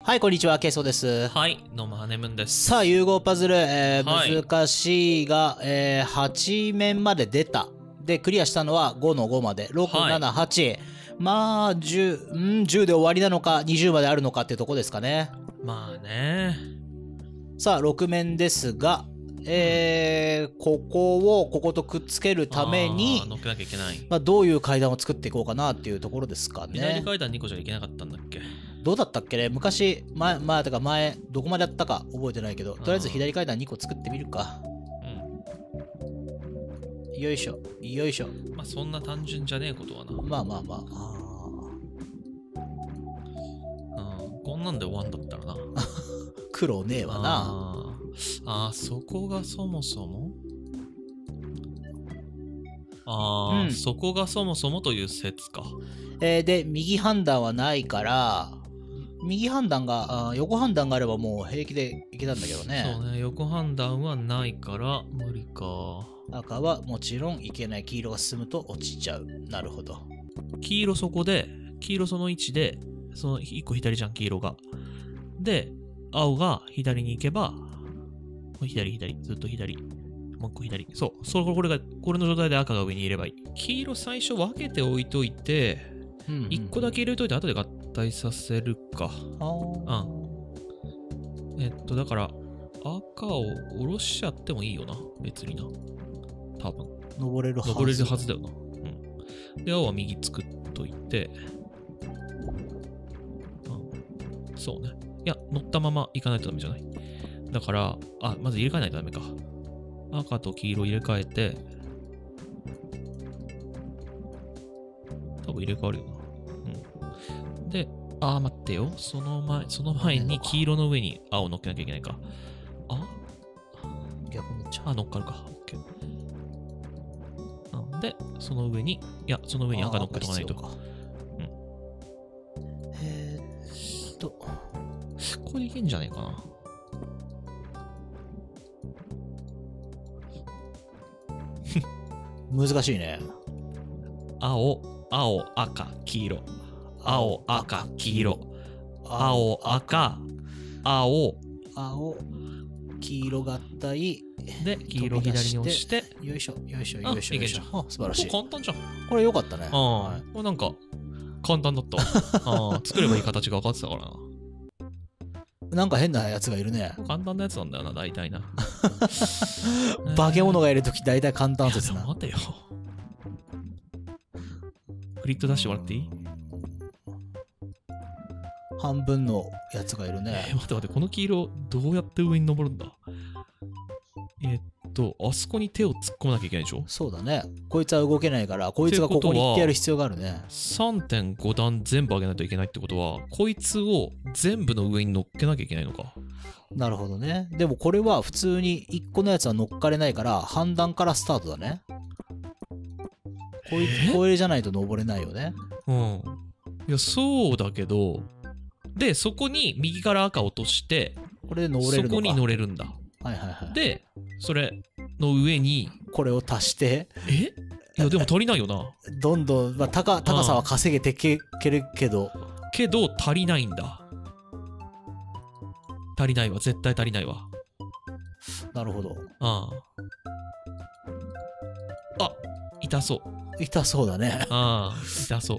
はい、こんにちは、ケイソウです。 はい、どうもハネムーンです。 さあ、融合パズル、 はい難しいが、8面まで出た。で、クリアしたのは5の5まで。6、 はい 7、8。まあ、10で終わりなのか、20まであるのかっていうとこですかね。 まあね。 さあ、6面ですが、こことくっつけるために、 乗っけなきゃいけない。 まあ、どういう階段を作っていこうかなっていうところですかね。 左階段2個じゃいけなかったんだっけ？ どうだったっけね、昔、前、どこまでやったか覚えてないけど、とりあえず左階段2個作ってみるか。よいしょ、よいしょ。 まあそんな単純じゃねえことはな。 まあまあまあ。 こんなんで終わんだったらな。 苦労ねえわな。 そこがそもそもそこがそもそもという説か。 で、右判断はないから、右判断が、横判断があればもう平気でいけたんだけどね。 そうね、横判断はないから無理か。 赤はもちろんいけない。黄色が進むと落ちちゃう。なるほど。 黄色そこで、黄色その位置で、その1個左じゃん、黄色が。で、青が左に行けば、左、ずっと左。もう1個左。そう。これの状態で赤が上にいればいい。黄色最初分けて置いといて、1個だけ入れといて後で合体させるか。だから、赤を下ろしちゃってもいいよな。別にな。多分。 登れるはず。 登れるはずだよな。で、青は右作っといて、そうね。いや、乗ったまま行かないとダメじゃない。だから、まず入れ替えないとダメか。赤と黄色入れ替えて、多分入れ替わるよな。で、待ってよ。その前に黄色の上に青乗っけなきゃいけないか。 逆にちゃ乗っかるか。OK。で、その上に赤乗っけとかないと。これでいけんじゃねえかな。 難しいね。 青、赤、黄色。青、赤、黄色。青、赤、青、 黄色合体。 で、黄色左に押して、 よいしょ。 いけんじゃん。 素晴らしい。 簡単じゃん。 これ良かったね。 これなんか、簡単だったわ。作ればいい形が分かってたからな。 なんか変なやつがいるね。 簡単なやつなんだよな、大体な。 化け物がいるとき大体簡単説な。 待てよ。クリット出してもらっていい？ 半分のやつがいるね。 待って、この黄色、どうやって上に登るんだ？あそこに手を突っ込まなきゃいけないでしょ？ そうだね。こいつは動けないから、こいつがここに行ってやる必要があるね。 3.5 段全部上げないといけないってことは、こいつを全部の上に乗っけなきゃいけないのか。 なるほどね。でもこれは普通に1個のやつは乗っかれないから、半段からスタートだね。これじゃないと登れないよね。 いや、そうだけど、で、そこに右から赤を落として、 これで登れるのか。 そこに乗れるんだ。で、それの上に、 これを足して、 いや、でも足りないよな。 どんどん、高さは稼げていけるけど。 足りないんだ。足りないわ。絶対足りないわ。 なるほど。 痛そう。 痛そうだね。 痛そう。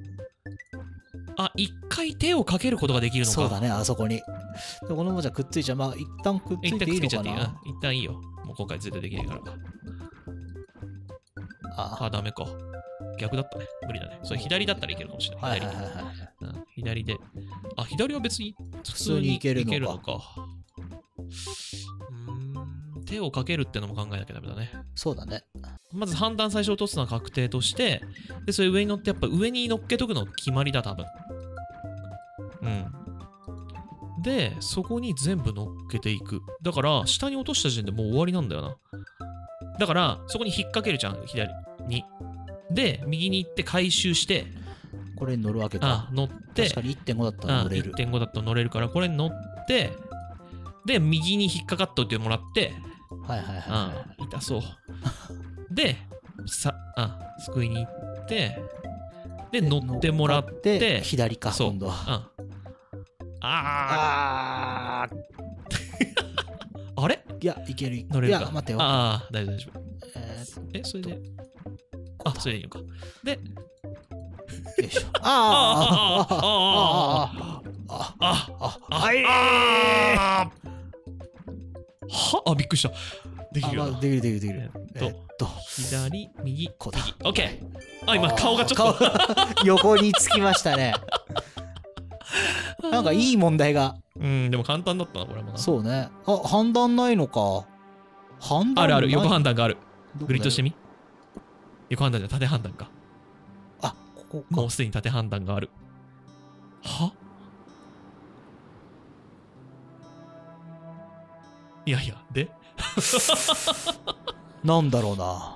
一回手をかけることができるのか。 そうだね、あそこに。でこのままじゃくっついちゃう。まあ、一旦くっついていいのかな。 一旦いいよ。もう今回絶対できないから。ダメか。逆だったね。無理だね。それ左だったらいけるかもしれない。左で。左は別に普通にいけるのか。手をかけるってのも考えなきゃダメだね。 そうだね。 まず判断最初落とすのは確定として、で、それ上に乗って、やっぱ上に乗っけとくの決まりだ、多分。で、そこに全部乗っけていく。だから、下に落とした時点でもう終わりなんだよな。だから、そこに引っ掛けるじゃん、左に。で、右に行って回収して、 これに乗るわけか。 乗って、 確かに 1.5 だったら乗れる。 1.5 だったら乗れるから、これに乗って、で、右に引っかかっといてもらって、痛そう。で、救いに行って、で、乗ってもらって、 左か、今度は。 ああー。 あれいや、いける。いや、 乗れるか。 待ってよ。 ああ、大丈夫、大丈夫。それで。それでいいのか。で、 よいしょ。はいはびっくりした。できるよな。 できる。 左、右、 こうだ。 オッケー。今、顔がちょっと。 横につきましたね。なんかいい問題が。 でも簡単だったな、これもな。 そうね。判断ないのか。判断ある、横判断がある。 どこだよグリッドしてみ。横判断じゃ縦判断か。 ここか。 もうすでに縦判断がある。いやいや、でなんだろうな。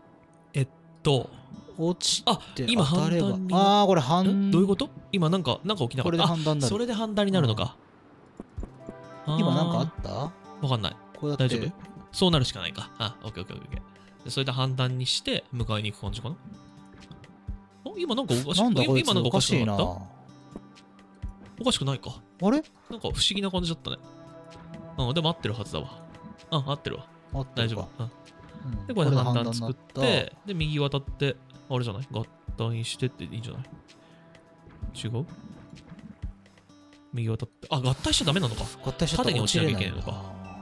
落ちて今当たれば判断にこれ判どういうこと今なんか起きなかった。 これで判断になる。 それで判断になるのか。 今なんかあったわかんない。 これだって大丈夫そうなるしかないか。オッケー。でそれで判断にして迎えに行く感じかな。今なんかおかしい。 なんだこいつ今なんかおかしくなかったおかしおかしくないか。 いな。あれなんか不思議な感じだったね。でも合ってるはずだわ。合ってるわ。大丈夫。で、これで判断作って、で、右渡って、あれじゃない合体してっていいんじゃない違う右渡って。合体しちゃダメなのか。 合体しちゃったら縦に落ちなきゃいけないのか。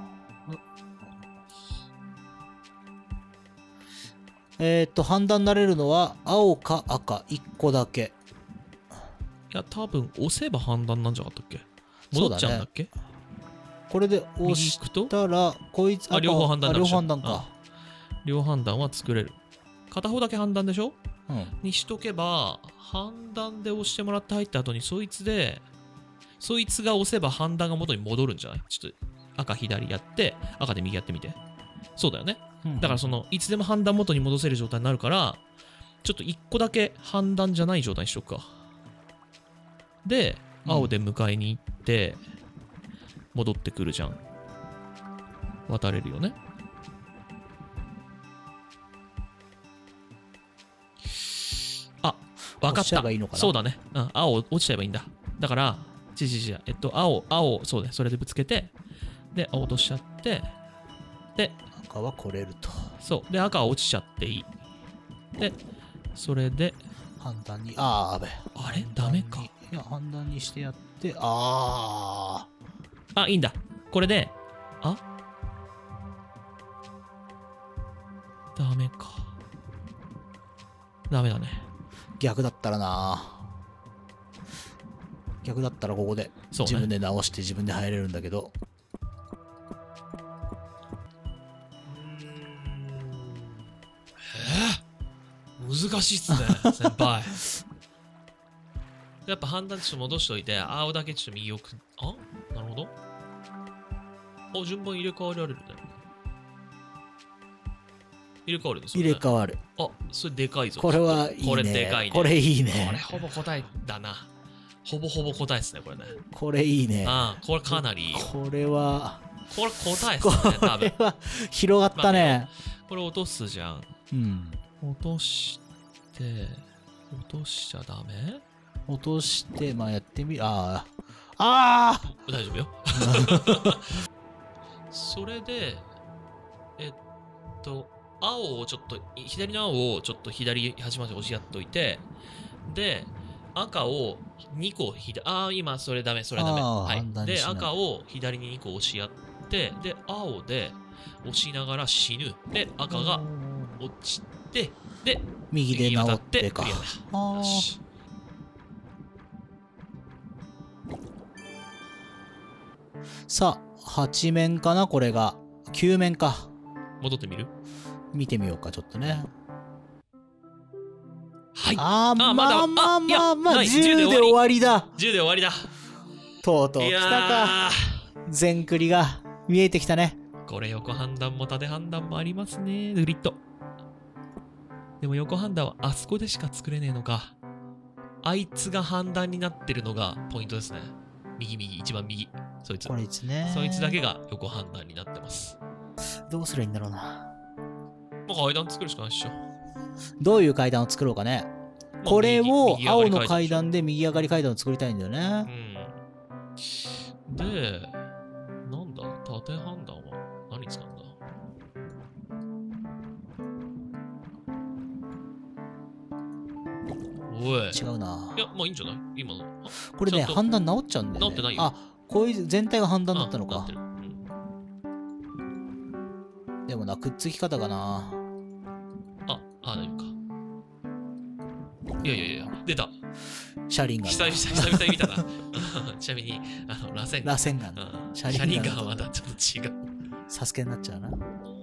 判断なれるのは青か赤1個だけ。 いや、多分押せば判断なんじゃなかったっけ戻っちゃうんだっけこれで押したら、こいつ、 両方判断両方判断か。 両判断は作れる。片方だけ判断でしょうん。 にしとけば、判断で押してもらって入った後に、そいつが押せば判断が元に戻るんじゃないちょっと赤左やって、赤で右やってみて。そうだよね。だからいつでも判断元に戻せる状態になるから、ちょっと1個だけ判断じゃない状態にしとくか。で、青で迎えに行って、戻ってくるじゃん。渡れるよね。わかった。そうだね。青落ちちゃえばいいんだ。だから、青、そうね。それでぶつけて、で、青落としちゃって、で、 赤は来れると。 そう。で、赤は落ちちゃっていい。で、それで、 判断に、 あれダメか。 いや、判断にしてやって、 いいんだ。これで、ダメか。ダメだね。 逆だったらな。逆だったらここで自分で直して自分で入れるんだけど。 難しいっすね、先輩。やっぱ判断値戻しといて、青だけちょっと右奥。なるほど。順番入れ替わられるね。入れ替わるんですよね。 入れ替わる。 それでかいぞ。 これはいいね。 これでかいね。 これいいね。 これほぼ答えだな。ほぼ答えですね、これね。 これいいね。 これかなりいいよ。 これは答えっすね、多分。 これは広がったね。 これ落とすじゃん。落として、落としちゃダメ落として、やってみる。大丈夫よ。それで、青をちょっと、左の青をちょっと左端まで押しやっといて、で、赤を2個今それダメ。はい。で、赤を左に2個押しやって、で、青で押しながら死ぬ。で、赤が落ちて、で、 右で直ってか。 クリアだ。よし。 さあ、8面かなこれが。9面か。 戻ってみる見てみようか、ちょっとね。 はい。 10で終わりだ。 10で終わりだ。 とうとう来たか。全クリが見えてきたね。 これ横判断も縦判断もありますね。グリッド。でも横判断はあそこでしか作れねえのか。あいつが判断になってるのがポイントですね。右、一番右。そいつ。 これね。 そいつだけが横判断になってます。 どうすりゃいいんだろうな。 階段作るしかないっしょ。 どういう階段を作ろうかね。これを青の階段で右上がり階段を作りたいんだよね。 で、なんだ縦判断は何使うんだ。おい。 違うな。 いや、まあいいんじゃない今の。 これね、 ちゃんと判断治っちゃうんだよね。 治ってないよあ、こういう全体が判断だったのかなって。る。 でもな、くっつき方がな。 大丈夫か。いやいやいや、出た。 車輪が。 久々に見たな。ちなみに、螺旋螺旋岩。 車輪がまだちょっと違う。 サスケになっちゃうな。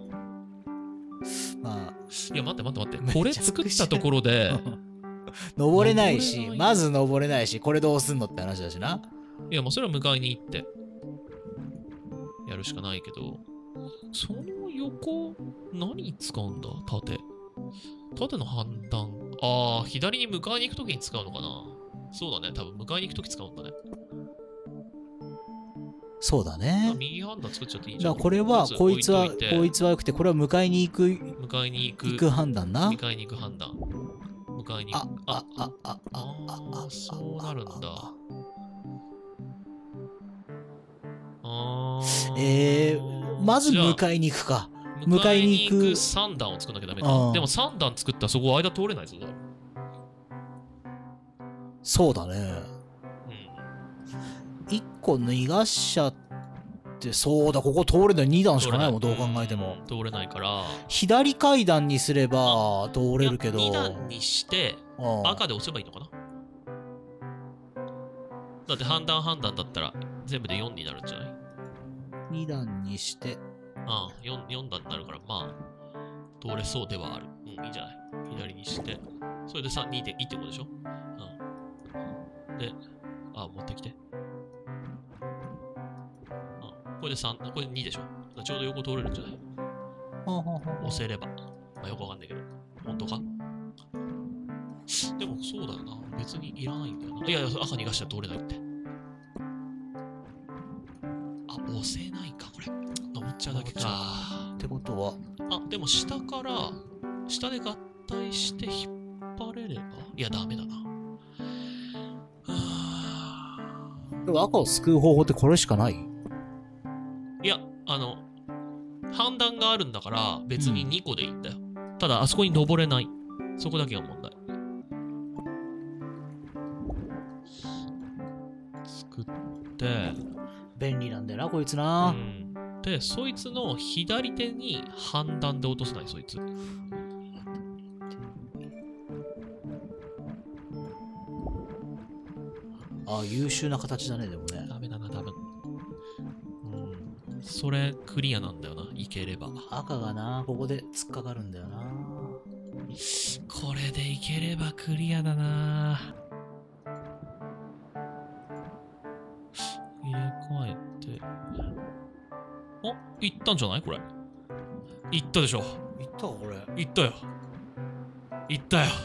まあ。 いや、待って。これ作ったところで、 登れないし、 登れないまず登れないし、これどうすんのって話だしな。 いや、もうそれは迎えに行って、やるしかないけど、その横、何に使うんだ縦の判断。左に迎えに行くときに使うのかな。そうだね。多分迎えに行くとき使うんだね。 そうだね。 右判断作っちゃっていいじゃん。 だからこれは、こいつは良くて、これは迎えに行く判断な。 迎えに行く判断。迎えに行く。そうなるんだ。 まず迎えに行くか。 迎えに行く3段を作んなきゃダメだ。でも3段作ったらそこ間通れないぞ。 そうだね。1個逃がしちゃって、そうだ、ここ通れない2段しかないもん、どう考えても。 通れないから。 左階段にすれば通れるけど。 2段にして、赤で押せばいいのかな。だって判断だったら全部で4になるんじゃない？ 2 段にして。 4段になるから、まあ、通れそうではある。いいんじゃない？左にして。それで2で1.5でしょ？で、持ってきて。これで3、これ2でしょ？ちょうど横通れるんじゃない？押せれば。まあ、よくわかんないけど。本当か？でもそうだよな。別にいらないんだよな。いや、赤逃がしちゃ通れないって。押せないか、これ。登っちゃうだけか。 ってことは。 でも下で合体して引っ張れれば。いや、ダメだな。 でも赤を救う方法ってこれしかない？ いや、判断があるんだから別に2個でいいんだよ。ただ、あそこに登れない。そこだけが問題。作って。 便利なんだよな、こいつな。 で、そいつの左手に判断で落とせない、そいつ。 優秀な形だね、でもね。 ダメだな、多分。それ、クリアなんだよな、いければ。 赤がな、ここで突っかかるんだよな。 これでいければクリアだな。入れ替えて。いったんじゃないこれ。いったでしょ。 いったか、これ。 いったよ。いったよ。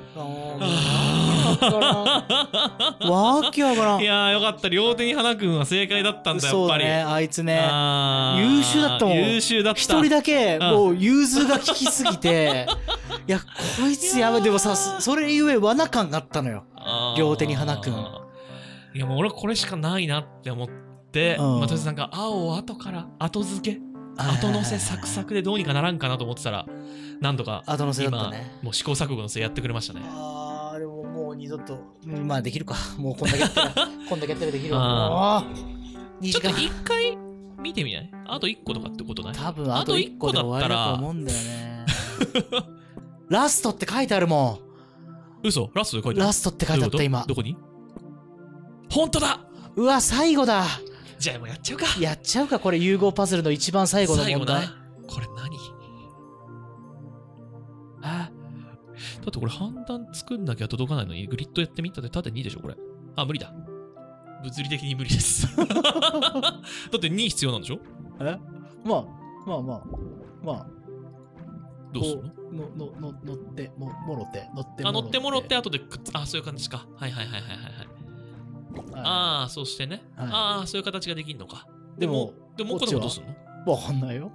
わけわからん。 いやーよかった。両手に花くんは正解だったんだ、やっぱり。 そうね、あいつね。優秀だったもん。 優秀だった。 一人だけ、もう融通が利きすぎて、いや、こいつやばい。でもさ、それゆえ罠感があったのよ。両手に花くん。 いや、もう俺これしかないなって思って、とりあえずなんか青を後から後付け後乗せサクサクでどうにかならんかなと思ってたら、なんとか後乗せだったね。 もう試行錯誤のせいやってくれましたね。 でももう二度と、まあできるか。もうこんだけやったら、こんだけやったらできるわ。 ちょっと一回見てみない？あと1個とかってことない？ 多分あと1個で終わりだと思うんだよね。ラストって書いてあるもん。嘘？ラストで書いてある？ ラストって書いてあった今。 どこに？本当だ！ うわ、最後だ。 じゃあもうやっちゃうか。 やっちゃうか、これ融合パズルの一番最後の問題。 これ何？だってこれ判断作んなきゃ届かないのにグリッドやってみたって縦2でしょこれ。無理だ。物理的に無理です。だって2必要なんでしょ？ まあ。 どうするの？乗ってもろて。 乗ってもろって後でそういう感じか。はい。そうしてね。そういう形ができんのか。でもこのどうすんの？ わかんないよ。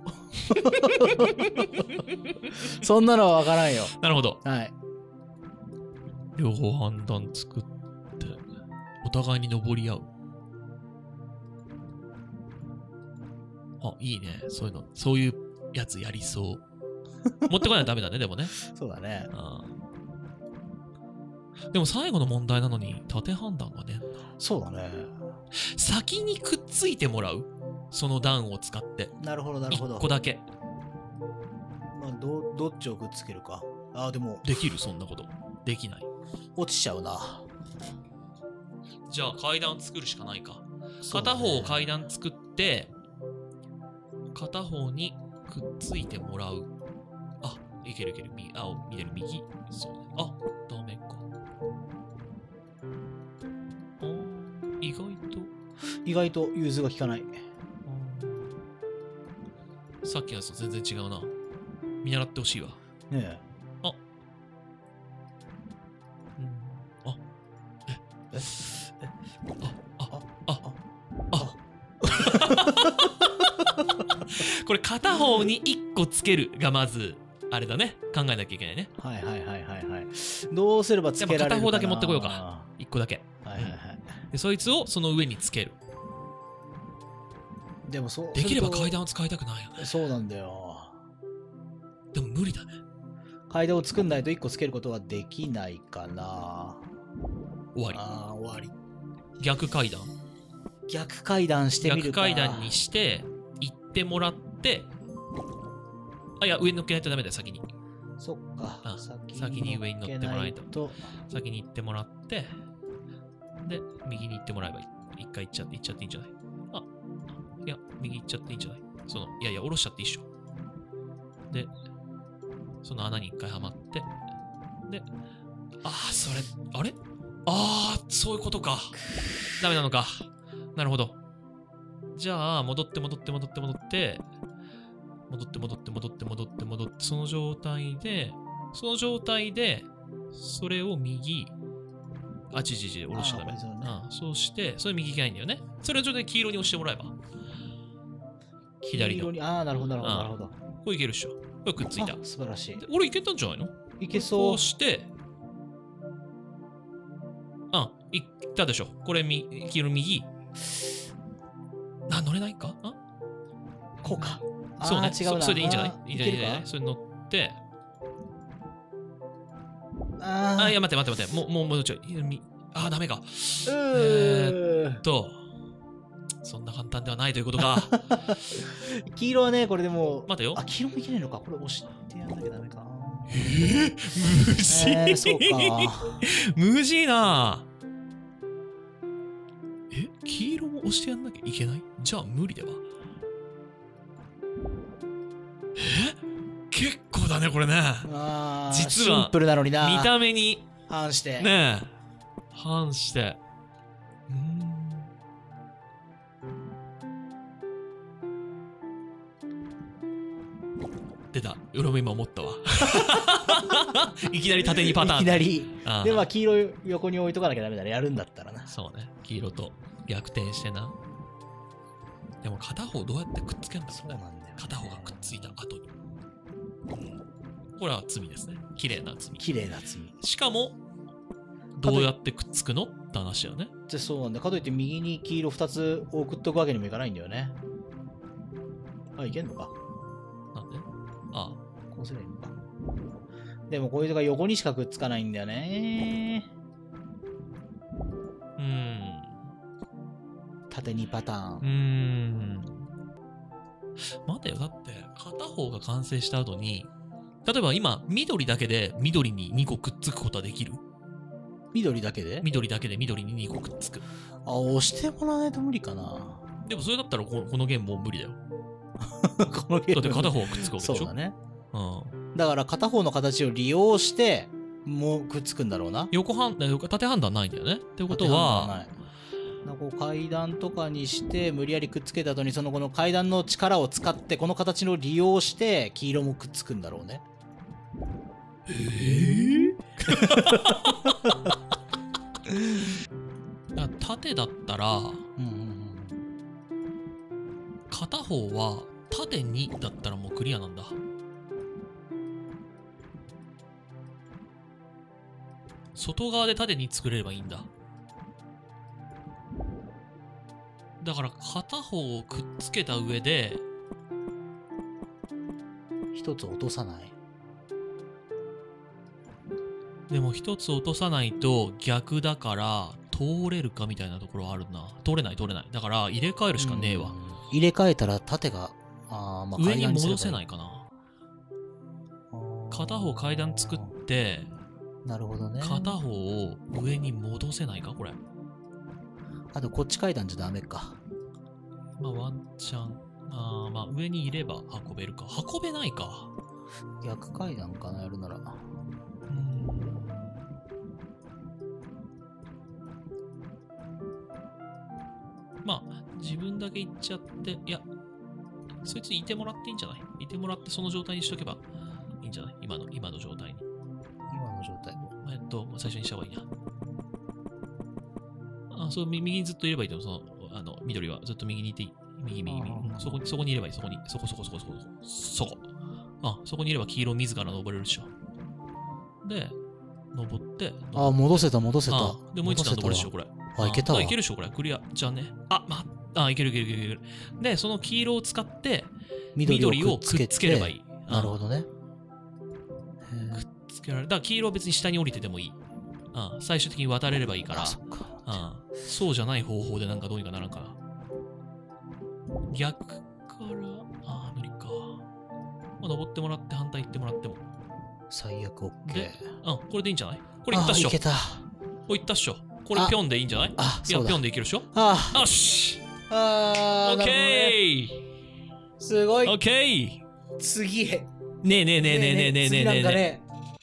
そんなのはわからんよ。 なるほど。 はい。 両方判断作って、お互いに登り合う。 あ、いいね。そういうの。そういうやつやりそう。持ってこないとダメだね、でもね。 そうだね。 でも最後の問題なのに縦判断がね。 そうだね。 先にくっついてもらう。その段を使って。 なるほど、なるほど。 1個だけ。 まあ、どっちをくっつけるか。ああ、でも。 できる、そんなこと。できない。 落ちちゃうな。 じゃあ階段作るしかないか。 そうだね、 片方階段作って、片方にくっついてもらう。あ、いけるいける。青、緑、右。そうね。あ、ダメか。意外と。 意外と融通が効かない。 さっきのやつと全然違うな。見習ってほしいわ。 ねえ。 あ。あ。これ片方に1個つけるがまずあれだね。考えなきゃいけないね。 はいはいはいはいはい。どうすればつけられるかな。 片方だけ持ってこようか。1個だけ。 はいはいはい。 でそいつをその上につける。 でもそうできれば階段を使いたくないよね。 そうなんだよ。 でも無理だね。 階段を作んないと1個つけることはできないかな。 終わり。 ああ、終わり。 逆階段。 逆階段してみるか。 逆階段にして行ってもらって、あ、いや、上に乗っけないとダメだよ、先に。 そっか。 先に上に乗ってもらえと。先に行ってもらって、で、右に行ってもらえばいい。一回行っちゃっていいんじゃない？あ、いや、右行っちゃっていいんじゃない？いやいや、下ろしちゃっていいっしょ。で、その穴に一回はまって、で、あれそういうことか。ダメなのか。なるほど。じゃあ、戻って、その状態で、それを右、下ろしちゃダメ。そうして、それ右行けないんだよね。それをちょっと黄色に押してもらえば。左の。 なるほど、なるほど。 これいけるっしょ。これくっついた。 素晴らしい。 俺いけたんじゃないの？ いけそう。 こうして、いったでしょ。これ、黄色右。乗れないか？ こうか。 そうね。 違うな。 それでいいんじゃない？ いけるか？ それ乗って。いや、待って。もうちょい。ダメか。そんな簡単ではないということか。 黄色はね、これでも。 待てよ。 黄色もいけないのか。これ押してやんなきゃダメか。 無事。 そうか。 無事な。黄色も押してやんなきゃいけない？じゃあ無理では。結構だね、これね。実は、 シンプルなのにな。 見た目に。 反して。 ねえ。反して。出た。俺も今思ったわ。いきなり縦にパターン。 いきなり。で、 まあ黄色横に置いとかなきゃダメだね。やるんだったらな。 そうね。黄色と逆転してな。でも片方どうやってくっつけるんだろうね。 そうなんだよね。 片方がくっついた後に。これは罪ですね。綺麗な罪。 綺麗な罪。 しかも、どうやってくっつくのって話だよね。 そうなんだ。かといって右に黄色2つ送っとくわけにもいかないんだよね。いけんのか。 なんで？ こうすればいいのか。でもこういうのが横にしかくっつかないんだよね。縦にパターン。 待てよ。だって、片方が完成した後に、例えば今、緑だけで緑に2個くっつくことはできる？ 緑だけで緑に2個くっつく。 押してもらわないと無理かな。 でもそれだったらこのゲームもう無理だよ。 このゲームだって片方がくっつくわけでしょ。 そうだね。だから片方の形を利用して、もうくっつくんだろうな。 縦判断ないんだよね。ってことは、 こう階段とかにして無理やりくっつけた後にこの階段の力を使ってこの形の利用して黄色もくっつくんだろうね。 縦だったら、片方は縦にだったらもうクリアなんだ。外側で縦に作れればいいんだ。だから片方をくっつけた上で一つ落とさない。 でも一つ落とさないと逆だから通れるかみたいなところはあるな。通れない。だから入れ替えるしかねえわ。 入れ替えたら縦が、 上に戻せないかな。片方階段作って、 なるほどね。 片方を上に戻せないかこれ。 あとこっち階段じゃダメか。 まあワンチャン。まあ上にいれば運べるか。運べないか。 逆階段かな、やるなら。 まあ、自分だけ行っちゃって、いや、そいついてもらっていいんじゃない？いてもらってその状態にしとけばいいんじゃない？今の状態に。 今の状態。 最初にした方がいいな。そう、右にずっといればいいと思う。緑はずっと右にいていい。右。そこにいればいい。そこ。そこにいれば黄色自ら登れるでしょ。で、登って。 戻せた。で、 もう一段登るでしょ、これ。 いけたわ。 いけるでしょ、これ。クリア。じゃあね。いける。で、その黄色を使って、緑をくっつければいい。 なるほどね。 くっつけられる。だから黄色は別に下に降りててもいい。最終的に渡れればいいから。そうじゃない方法でなんかどうにかならんかな。逆から、無理か。登ってもらって反対行ってもらっても。 最悪 OK。 で、これでいいんじゃない？これいったっしょ。 いけた。 これいったっしょ。これピョンでいいんじゃない？いや、ピョンでいけるでしょ？よし！オッケー！ すごい。 オッケー！ 次へ。 ねえ。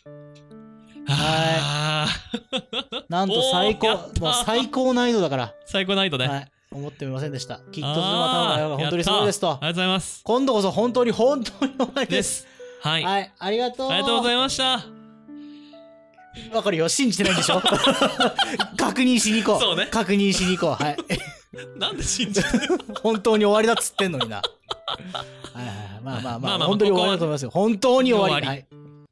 なんと最高難易度だから。 最高難易度ね。 はい。思ってみませんでした。きっとまた本当にそうですと。 ありがとうございます。 今度こそ本当に終わりです。 はい。 ありがとう。 ありがとうございました。 わかるよ。信じてないんでしょ？確認しに行こう。 そうね。 確認しに行こう。はい。 なんで信じてる？ 本当に終わりだっつってんのにな。まあ、本当に終わりだと思いますよ。本当に終わり。はい。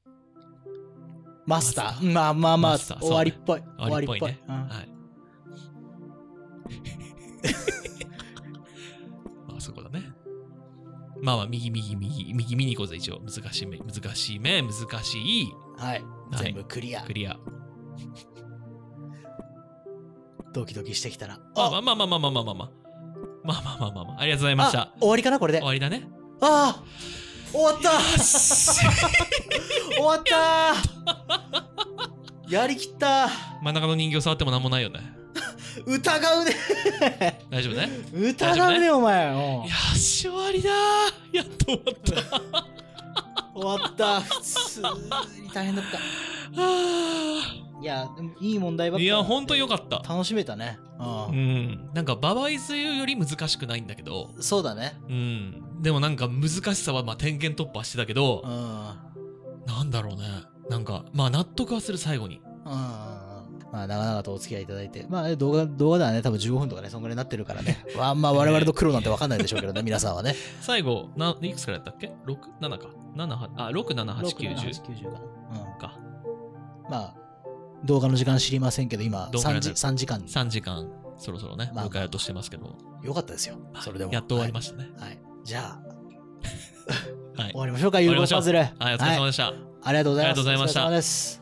マスター。まあ、終わりっぽい。終わりっぽいね。はい。 そこだね。右見に行こうぜ、一応。難しい。 はい。全部クリア。ドキドキしてきたら。 まあ。ありがとうございました。 終わりかなこれで。 終わりだね。 終わった終わったやりきった。 真ん中の人形触ってもなんもないよね。 疑うね大丈夫ね。 疑うねお前。 よし終わりだ。やっと終わった終わった。普通に大変だった。いやでもいい問題ばっかり。 いやほんとよかった。 楽しめたね。 なんかババイズより難しくないんだけど。 そうだね。 でもなんか難しさは点検突破してたけど、なんだろうね。なんか納得はする最後に。長々とお付き合いいただいて。動画ではね、多分15分とかね、そんぐらいになってるからね。我々の苦労なんて分かんないでしょうけどね、皆さんはね。 最後、いくつからやったっけ ?6、7か。6、7、8、90かな。 動画の時間知りませんけど、今、3時間。 3時間、そろそろね、迎えようとしてますけど。 よかったですよ。それでも。 やっと終わりましたね。 はい。じゃあ、終わりましょうか、融合パズル。 はい、お疲れ様でした。 ありがとうございます。 ありがとうございました。 お疲れ様です。